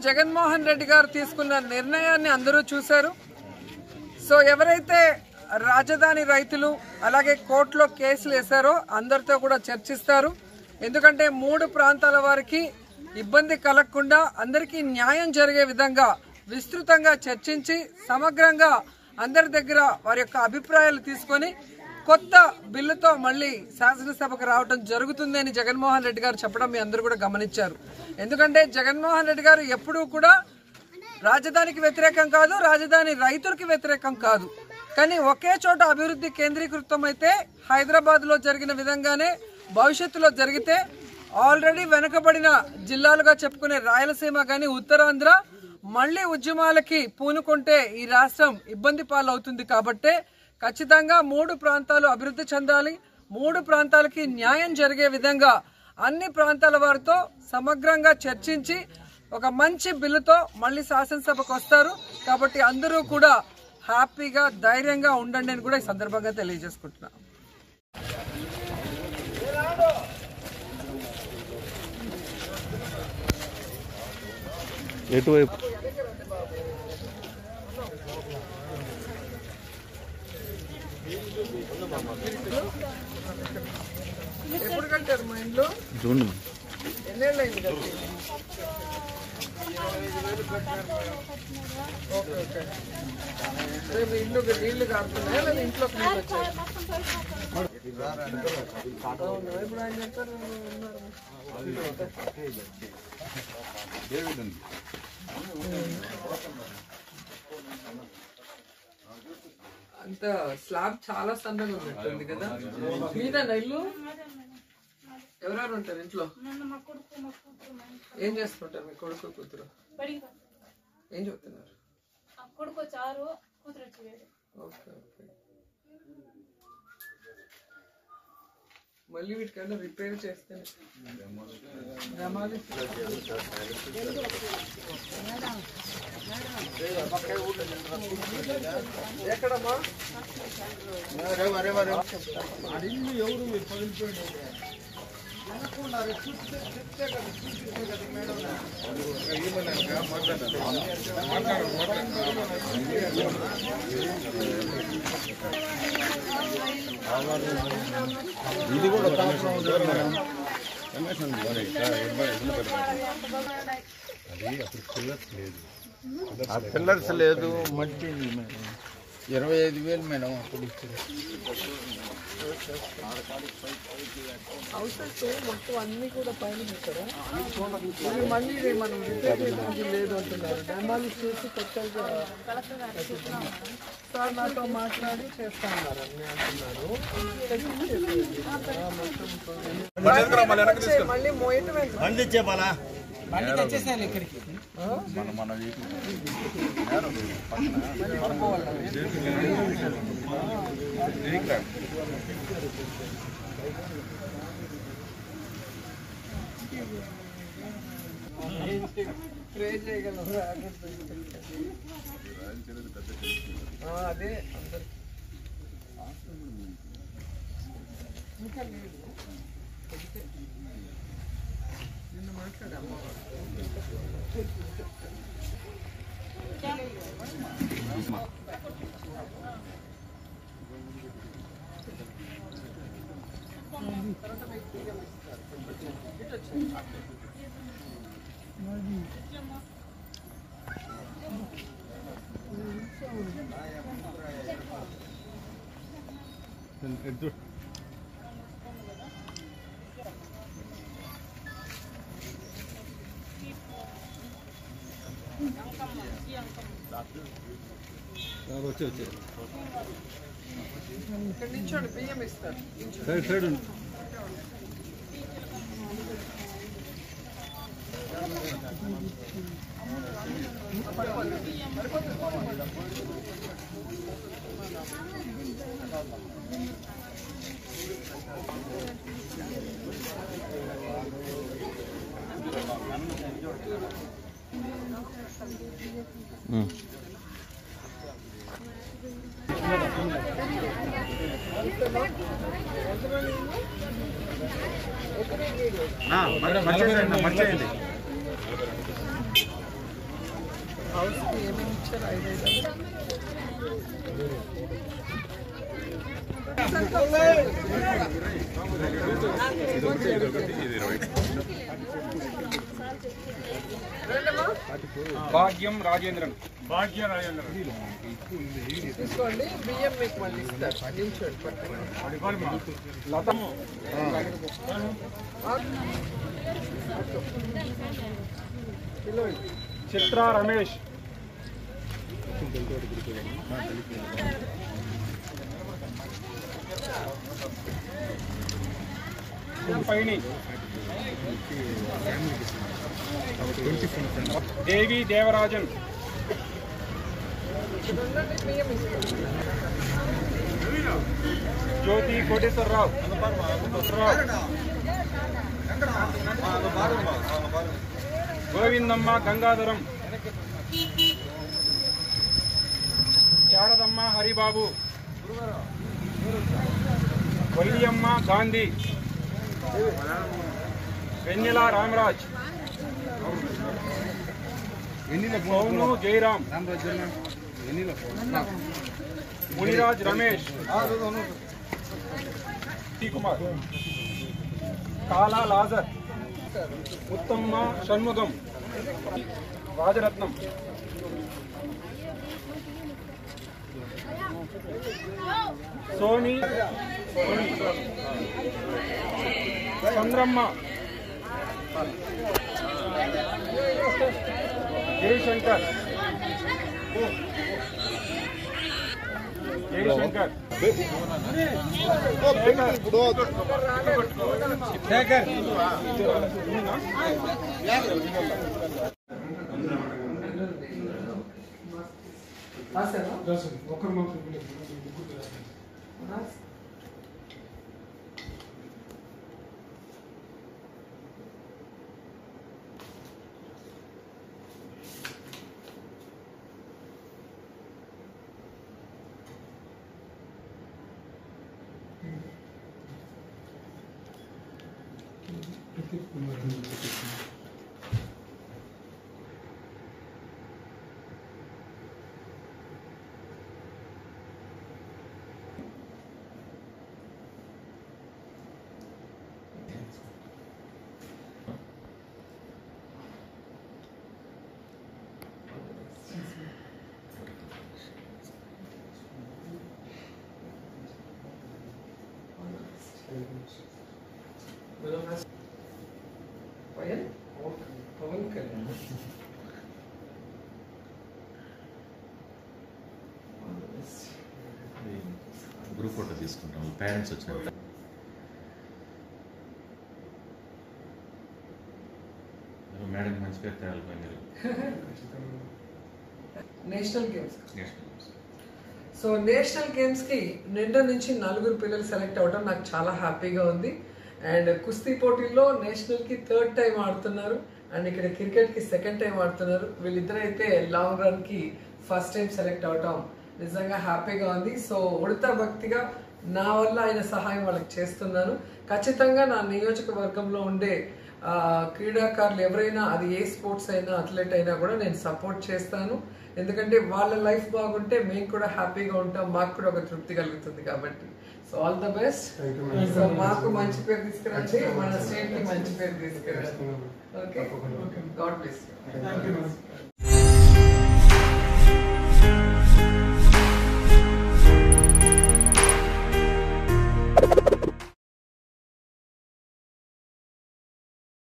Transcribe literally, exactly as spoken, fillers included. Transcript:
జగన్మోహన్ రెడ్డి గారు తీసుకున్న నిర్ణయాన్ని అందరూ చూశారు. సో ఎవరైతే రాజధాని రైతులు అలాగే కోర్టులో కేసులు వేశారో అందరితో కూడా చర్చిస్తారు. ఎందుకంటే మూడు ప్రాంతాల వారికి ఇబ్బంది కలగకుండా అందరికీ న్యాయం జరిగే విధంగా విస్తృతంగా చర్చించి సమగ్రంగా అందరి దగ్గర వారి యొక్క అభిప్రాయాలు తీసుకొని కొత్త బిల్లుతో మళ్ళీ శాసనసభకు రావడం జరుగుతుంది అని జగన్మోహన్ రెడ్డి గారు చెప్పడం మీ అందరూ కూడా గమనించారు. ఎందుకంటే జగన్మోహన్ రెడ్డి గారు ఎప్పుడూ కూడా రాజధానికి వ్యతిరేకం కాదు, రాజధాని రైతులకి వ్యతిరేకం కాదు. కానీ ఒకే చోట అభివృద్ధి కేంద్రీకృతం అయితే హైదరాబాద్లో జరిగిన విధంగానే భవిష్యత్తులో జరిగితే ఆల్రెడీ వెనుకబడిన జిల్లాలుగా చెప్పుకునే రాయలసీమ కానీ ఉత్తరాంధ్ర మళ్ళీ ఉద్యమాలకి పూనుకుంటే ఈ రాష్ట్రం ఇబ్బంది పాలవుతుంది. కాబట్టే ఖచ్చితంగా మూడు ప్రాంతాలు అభివృద్ధి చెందాలి, మూడు ప్రాంతాలకి న్యాయం జరిగే విధంగా అన్ని ప్రాంతాల వారితో సమగ్రంగా చర్చించి ఒక మంచి బిల్లుతో మళ్ళీ శాసనసభకు వస్తారు. కాబట్టి అందరూ కూడా హ్యాపీగా ధైర్యంగా ఉండండి అని కూడా ఈ సందర్భంగా తెలియజేసుకుంటున్నాను. ఎటువైపు ఎప్పుడు కట్టారు మా ఇంట్లో? జూన్ ఎన్నేళ్ళు అయింది కట్టి? Okay okay. రేపు ఇల్లు నీళ్లు కాడుతున్నాయా లేదా ఇంట్లోకి నీళ్ళు వచ్చాయి? ఇప్పుడు ఆయన చెప్తారు అంత స్లాబ్ చాలా సన్నగా ఉన్నట్టుంది కదా. మీదేనా ఇల్లు? ఎవరెవరు ఉంటారు ఇంట్లో? ఏం చేసుకుంటారు మీ కొడుకు కూతురు? ఏం చెప్తున్నారు? Okay okay. మళ్ళీ వీటికైనా రిపేర్ చేస్తే ఎక్కడమ్మా ఎవరు పగిలిపోయింది? ఇది కూడా పిల్లర్స్ లేదు, మట్టి ఇరవై ఐదు వేలు మేడం అప్పుడు ఇచ్చింది. హౌసెస్ మొత్తం అన్ని కూడా పైన పెట్టారా? మళ్ళీ మనం రిపేర్ చేయడానికి లేదు అంటున్నారు. డెమాలిష్ చేసి కొత్తగా సార్ నాతో మాట్లాడి చేస్తా అన్నారు అన్నీ అంటున్నారు. మళ్ళీ మోయటం ఇక్కడికి స్ప్రే చేయగలం అదే అందరు ఇంకా లేదు. నిన్న మాట్లాడాము వచ్చి వచ్చి ఇక్కడ నించోండి, బియ్యం ఇస్తారు. సైడ్ సైడ్ మర్చేయండి మర్చేయండి హౌస్కి ఏమేమి ఇచ్చారు? ఐదు ఐదు భాగ్యం రాజేంద్రన్ భాగ్యం రాజేంద్రన్ తీసుకోండి. బియ్యం మీకు మళ్ళీ ఇస్తారు. నిల్చోండి. లతము చిత్ర రమేష్ పైని దేవి దేవరాజన్ జ్యోతి కోటేశ్వరరావు గోవిందమ్మ గంగాధరం శారదమ్మ హరిబాబు వల్లియమ్మ గాంధీ వెన్నెల రామరాజ్ సోను జయరాం మునిరాజ్ రమేష్ కుమార్ కాలా లాజర్ ఉత్తమ్మ షణ్ముగం రాజరత్నం సోని చంద్రమ్మ జయశంకర్ జయశంకర్ శేఖర్ ఒకరు మాత్రం పవన్ పవన్ కళ్యాణ్ గ్రూప్ ఫోటో తీసుకుంటాం పేరెంట్స్ వచ్చిన మేడం మంచి పేరు తేలిపోయింది. నేషనల్ గేమ్స్ సో నేషనల్ గేమ్స్కి నిండా నుంచి నలుగురు పిల్లలు సెలెక్ట్ అవ్వడం నాకు చాలా హ్యాపీగా ఉంది. అండ్ కుస్తీ పోటీల్లో నేషనల్కి థర్డ్ టైం ఆడుతున్నారు అండ్ ఇక్కడ క్రికెట్కి సెకండ్ టైం ఆడుతున్నారు. వీళ్ళిద్దరైతే లాంగ్ రన్కి ఫస్ట్ టైం సెలెక్ట్ అవటం నిజంగా హ్యాపీగా ఉంది. సో ఉడతా భక్తిగా నా వల్ల ఆయన సహాయం వాళ్ళకి చేస్తున్నాను. ఖచ్చితంగా నా నియోజకవర్గంలో ఉండే క్రీడాకారులు ఎవరైనా, అది ఏ స్పోర్ట్స్ అయినా, అథ్లెట్ అయినా కూడా నేను సపోర్ట్ చేస్తాను. ఎందుకంటే వాళ్ళ లైఫ్ బాగుంటే మేము కూడా హ్యాపీగా ఉంటాం, మాకు కూడా ఒక తృప్తి కలుగుతుంది. కాబట్టి so all the best. So మాకు మంచి పేరు తీసుకురండి, మన స్టేట్ కి మంచి పేరు తీసుకురండి. Okay, god bless you.